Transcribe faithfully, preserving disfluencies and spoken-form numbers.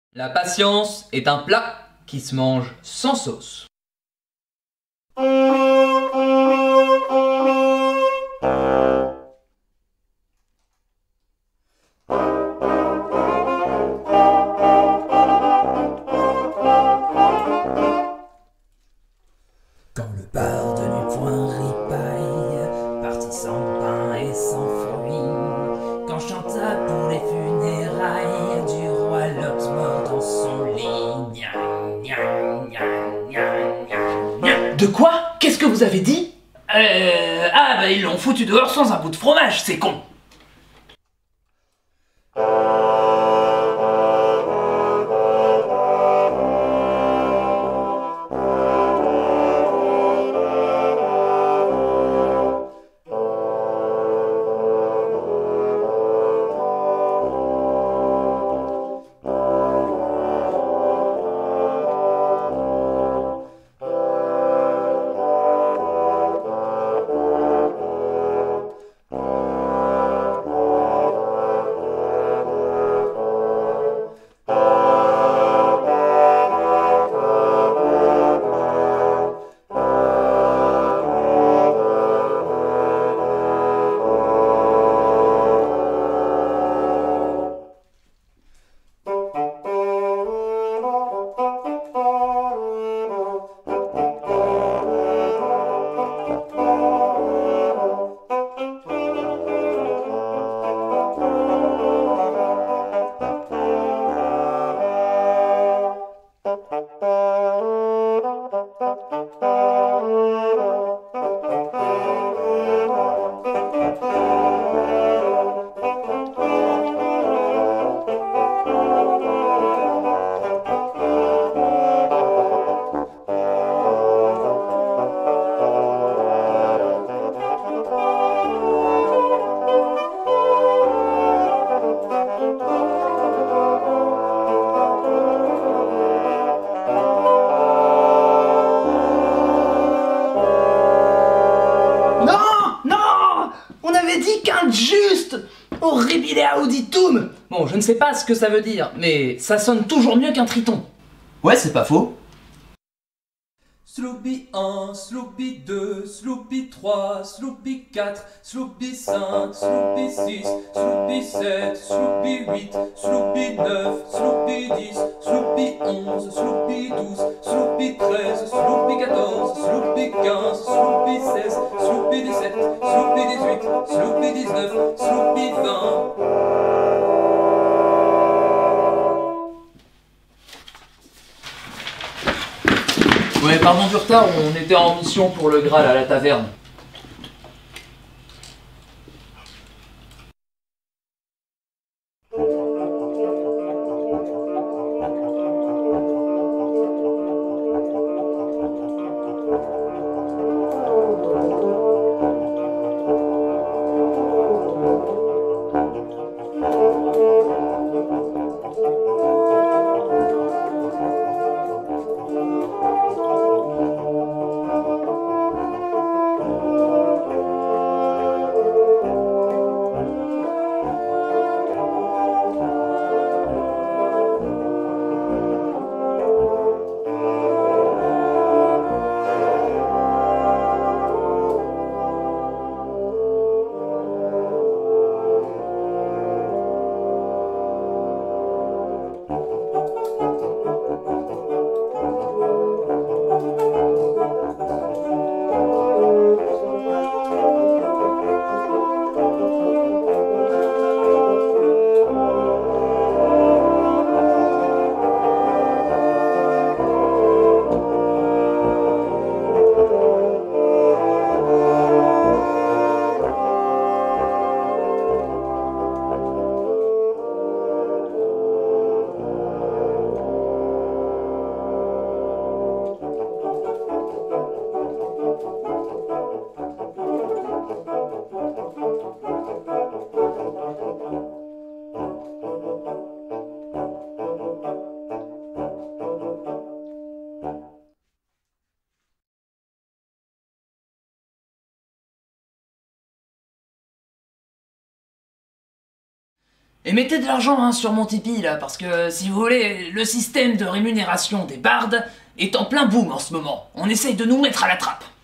La patience est un plat qui se mange sans sauce. Quand le bar de Nuit-Point ripaille, parti sans pain et sans fruits, quand chanta pour les funérailles du roi Lot mort dans son lit. Gna, gna, gna, gna, gna, gna. De quoi? Qu'est-ce que vous avez dit? Euh... Ah bah ils l'ont foutu dehors sans un bout de fromage, c'est con. On avait dit qu'un juste horribile auditum. Bon, je ne sais pas ce que ça veut dire, mais ça sonne toujours mieux qu'un triton. Ouais, c'est pas faux. Sloopy un, Sloopy deux, Sloopy trois, Sloopy quatre, Sloopy cinq, Sloopy six, Sloopy sept, Sloopy huit, Sloopy neuf, Sloopy dix, Sloopy onze, Sloopy douze, Sloopy treize, Sloopy quatorze, Sloopy quinze, Sloopy seize, Sloopy dix-sept, Sloopy dix-huit, Sloopy dix-neuf, Sloopy vingt. Ouais, pardon du retard, on était en mission pour le Graal à la taverne. Et mettez de l'argent hein, sur mon Tipeee là, parce que si vous voulez, le système de rémunération des bardes est en plein boom en ce moment. On essaye de nous mettre à la trappe.